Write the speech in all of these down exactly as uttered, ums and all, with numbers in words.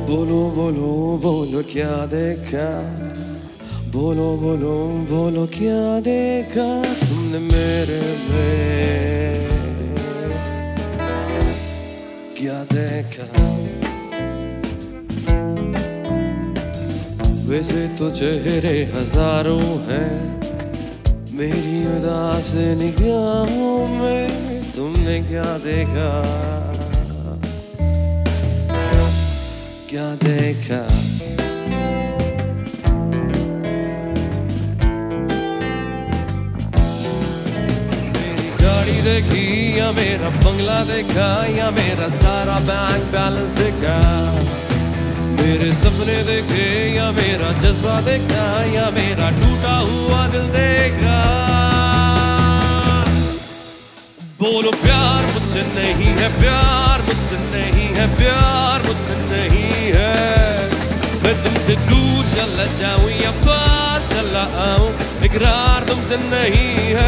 बोलो बोलो बोलो क्या देखा, बोलो बोलो बोलो क्या देखा तुमने मेरे में, क्या देखा। वैसे तो चेहरे हजारों हैं मेरी उदास निगाहों में, तुमने क्या देखा, क्या देखा। मेरी गाड़ी देखी या मेरा बंगला देखा, या मेरा सारा बैंक बैलेंस देखा, मेरे सपने देखे या मेरा जज्बा देखा, या मेरा टूटा हुआ दिल देखा। बोलो प्यार मुझसे नहीं है, प्यार मुझसे नहीं है, प्यार मुझसे नहीं है। मैं तुमसे दूर चला जाऊं या पास चला आऊं, इकरार तुमसे नहीं है।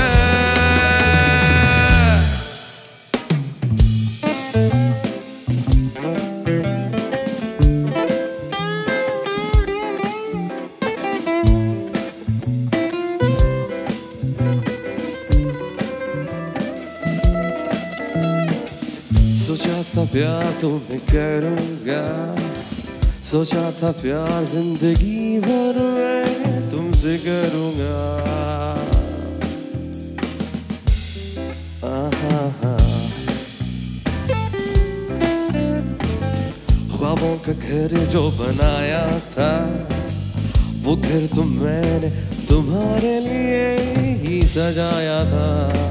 सोचा था प्यार तुम्हें करूँगा, सोचा था प्यार जिंदगी भर मैं तुमसे करूँगा। ख्वाबों का घर जो बनाया था, वो घर तो मैंने तुम्हारे लिए ही सजाया था।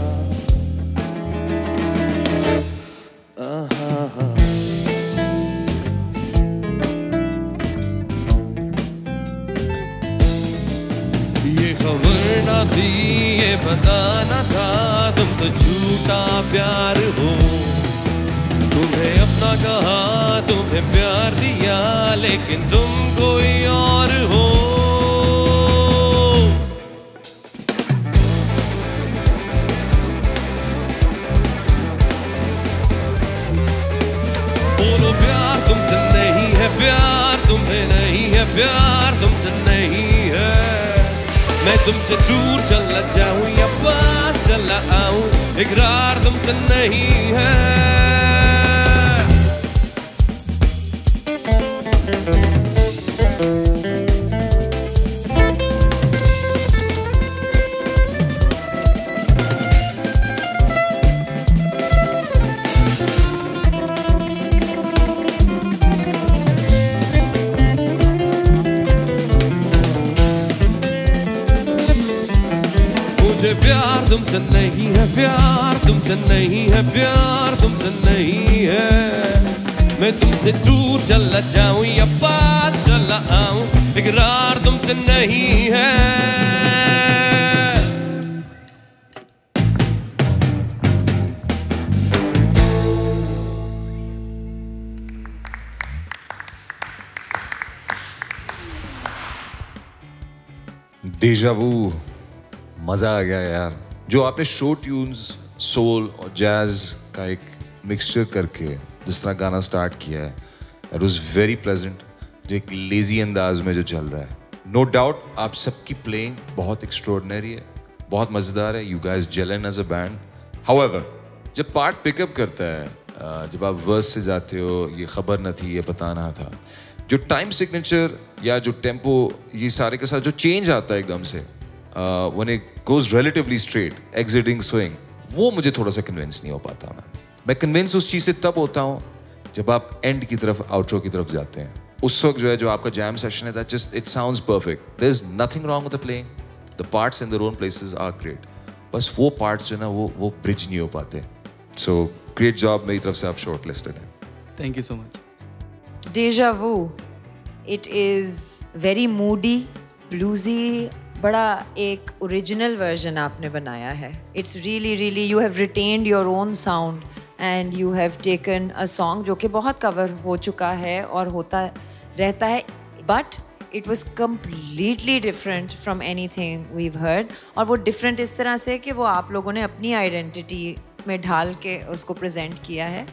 ये खबर ना थी, ये बताना था, तुम तो झूठा प्यार हो। तुम्हें अपना कहा, तुम्हें प्यार दिया, लेकिन तुम कोई और हो। बोलो प्यार तुमसे नहीं है, प्यार तुम्हें नहीं है, प्यार तुमसे नहीं है। मैं तुमसे दूर चला जाऊं या पास चला आऊं, इकरार तुमसे नहीं है। मुझे प्यार तुमसे नहीं है, प्यार तुमसे नहीं है, प्यार तुमसे नहीं है। मैं तुमसे दूर चला जाऊं या पास चला आऊं, इकरार तुमसे नहीं है। डेजावू, मज़ा आ गया यार। जो आपने शो ट्यून्स, सोल और जैज का एक मिक्सचर करके जिस तरह गाना स्टार्ट किया है, दैट वाज वेरी प्लेजेंट। जो एक लेजी अंदाज में जो चल रहा है, नो डाउट आप सबकी प्लेइंग बहुत एक्स्ट्रॉर्डिनरी है, बहुत मज़ेदार है। You guys jell as a band. However, जब पार्ट पिकअप करता है, जब आप वर्स से जाते हो, ये खबर न थी, ये बताना था, जो टाइम सिग्नेचर या जो टेम्पो, ये सारे के साथ जो चेंज आता है एकदम से, when it goes relatively straight, exciting swing, वो मुझे थोड़ा सा कन्विंस नहीं हो पाता। मैं मैं कन्विंस उस चीज़ से तब होता हूँ जब आप एंड की तरफ, आउट्रो की तरफ जाते हैं। उस वक्त जो है, जो आपका जैम सेशन है, that just it sounds perfect. There is nothing wrong with the playing, the parts in their own places are great. बस वो पार्ट्स जो है ना, वो वो ब्रिज नहीं हो पाते। सो ग्रेट जॉब, मेरी तरफ से आप शॉर्ट लिस्टेड हैं। Thank you so much. Deja-Vu, it is very moody, bluesy, बड़ा एक ओरिजिनल वर्जन आपने बनाया है। It's really really you have retained your own sound and you have taken a song जो कि बहुत कवर हो चुका है और होता रहता है, but it was completely different from anything we've heard. और वो डिफरेंट इस तरह से कि वो आप लोगों ने अपनी आइडेंटिटी में ढाल के उसको प्रेजेंट किया है।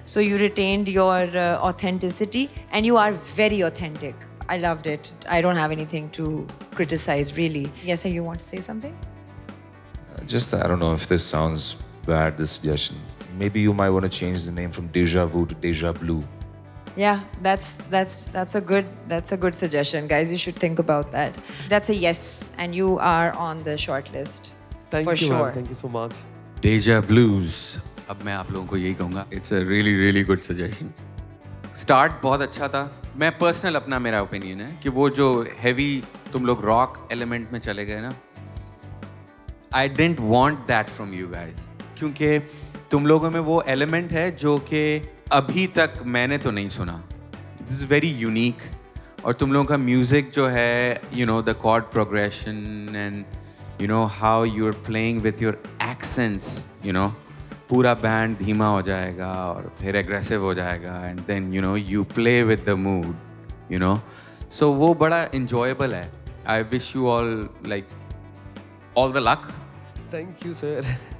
So you retained your uh, authenticity, and you are very authentic. I loved it. I don't have anything to criticize, really. Yes, sir, you want to say something? Just, I don't know if this sounds bad, this suggestion. Maybe you might want to change the name from Deja-Vu to Deja-Blue. Yeah, that's that's that's a good that's a good suggestion, guys. You should think about that. That's a yes, and you are on the short list. Thank for you, sure. man. Thank you so much. Deja Blues. अब मैं आप लोगों को यही कहूँगा. It's a really really good suggestion. Start बहुत अच्छा था. मैं personal अपना मेरा opinion है कि वो जो heavy तुम लोग rock element में चले गए ना. I didn't want that from you guys. क्योंकि तुम लोगों में वो element है जो कि अभी तक मैंने तो नहीं सुना. This is very unique. और तुम लोगों का music जो है, you know, the chord progression and you know how you're playing with your accents, you know, पूरा band धीमा हो जाएगा और फिर aggressive हो जाएगा and then you know you play with the mood, you know. So वो बड़ा enjoyable है. I wish you all like all the luck. Thank you, sir.